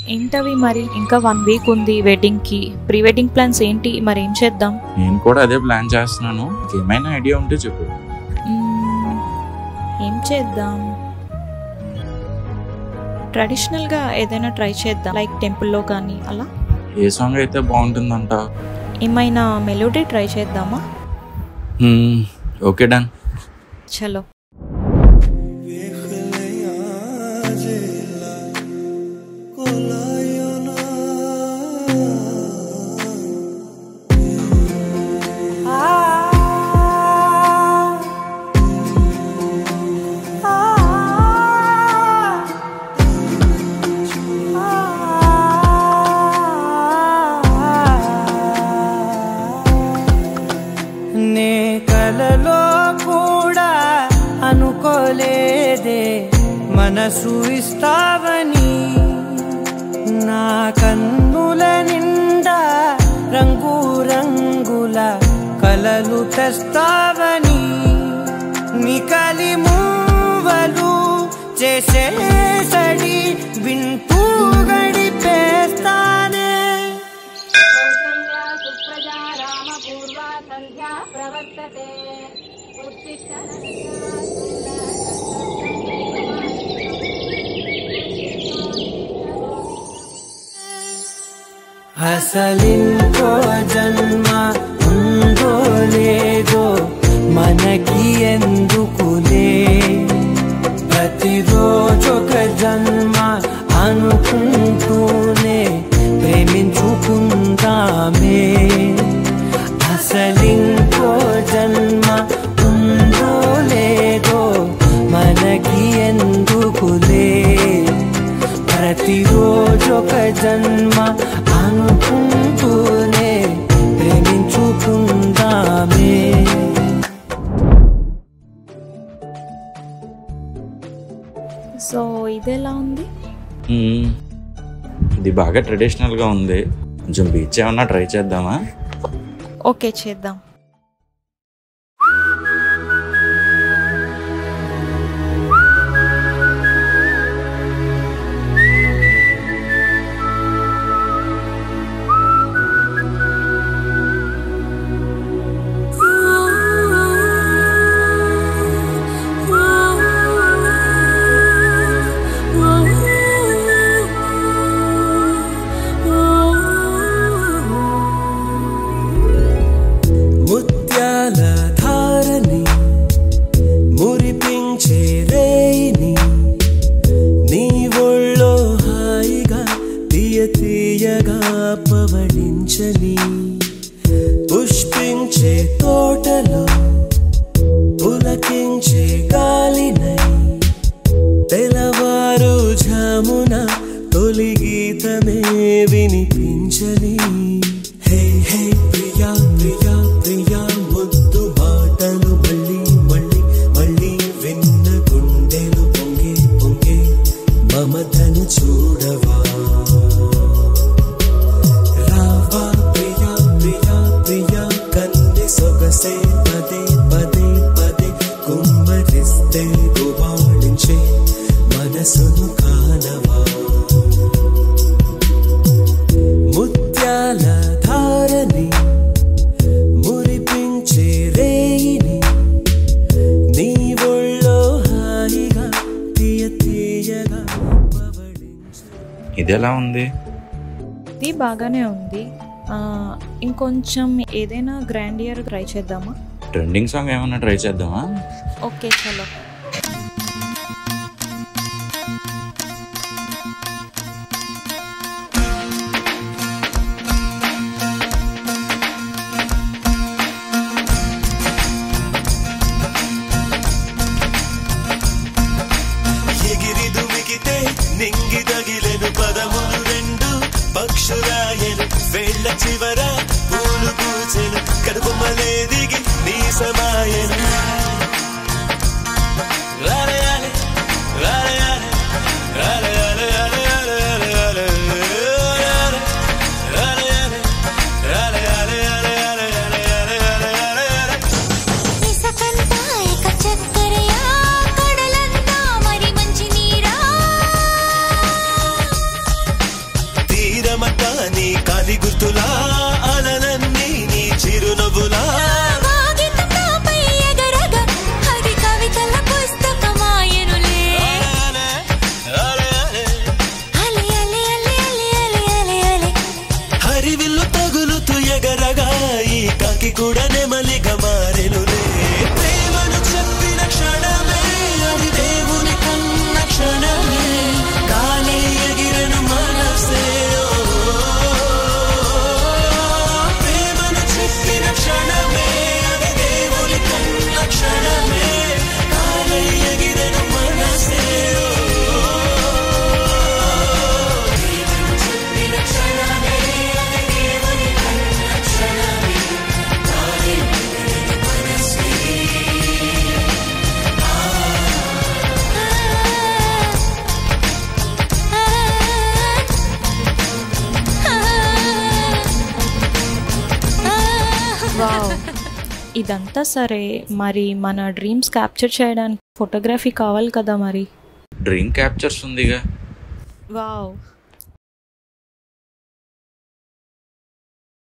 ఏంటవి మరి? ఇంకా 1 వీక్ ఉంది వెడ్డింగ్కి. ప్రీ వెడ్డింగ్ ప్లాన్స్ ఏంటి మరి? ఏం చేద్దాం? నేను కూడా అదే ప్లాన్ చేస్తున్నాను. ఏమైనా ఐడియా ఉంటే చెప్పు. ఏం చేద్దాం? ట్రెడిషనల్గా ఏదైనా ట్రై చేద్దాం, లైక్ టెంపుల్లో కానీ అలా. ఏ సాంగ్ అయితే బాగుంటుందంట? ఏమైనా మెలోడీ ట్రై చేద్దామా? Okay, done. చలో. మనసు ఇస్తావని, నా కన్నుల నిండా రంగు రంగుల కలలు తెస్తావని, నికలి మూవలు చేసేసడి వింటూ గడిపేస్తానే. అసలింకో జన్మ ఉందో లేదో మనకి ఎందుకులే, ప్రతిరోజొక జన్మ అనుకుంటూనే ప్రేమించుకుందామే. అసలింకో జన్మ ఉందో లేదో మనకి ఎందుకులే, ప్రతిరోజొక జన్మ అనుకుంటూనే ప్రేమించుకుందామే. సో ఇదెలా ఉంది? ఇది బాగా ట్రెడిషనల్గా ఉంది. కొంచెం బీచ్ ఏమన్నా ట్రై చేద్దామా? ఓకే, చేద్దాం. పుష్పించే తోటలో పులకించే గాలినై, తెల్లవారు ఝామున తొలి గీతమే వినిపించని. హే హే ప్రియా ప్రియా ప్రియా, ముద్దు మాటలు మళ్ళీ మళ్ళీ మళ్ళీ విన్న గుండెలు పొంగే పొంగే మమతను చూడవా. రావా ప్రియా ప్రియా ప్రియా, కన్నె సొగసే పదే పదే పదే కుమ్మరిస్తే గుబాళించే మనసును కానవా. ముత్యాల ధారని మురిపించే రేయిని, నీ ఒళ్ళో హాయిగా తీయ తీయగా పవళించే. ఇది ఎలా ఉంది? ఇది బాగానే ఉంది. ఇంకొంచెం ఏదైనా గ్రాండియర్ ట్రై చేద్దామా? ట్రెండింగ్ సాంగ్ ఏమన్నా ట్రై చేద్దామా? ఓకే, చలో. ఎగిరి దుమికితే నింగి తగిలెను పదములు రెండు పక్షురాయను, వేళ్ళ చివర పూలు పూచెను, కడుపుమలే దిగి నీ సమాయను. రాలయాలే రాలయాలే రాలయాలే రాలయాలే రాలయాలే రాలయాలే రాలయాలే రాలయాలే రాలయాలే. ఇసకంతా ఏక చక్కరయా, కడలంతా మరి మంచి నీరా. కూడా నెమలిగా మారెనులే. ప్రేమను చెప్పిన క్షణమే అది దేవుని కన్న క్షణమే. గాలి ఎగిరెను మనసే. ప్రేమను చెప్పిన క్షణమే అది దేవుని కన్న క్షణమే. గాలి ఎగిరెను మనసే. వావ్, ఇదంతా సరే, మరి మన డ్రీమ్స్ క్యాప్చర్ చేయడానికి ఫోటోగ్రఫీ కావాలి కదా మరి. డ్రీమ్ క్యాప్చర్స్ ఉందిగా. వావ్.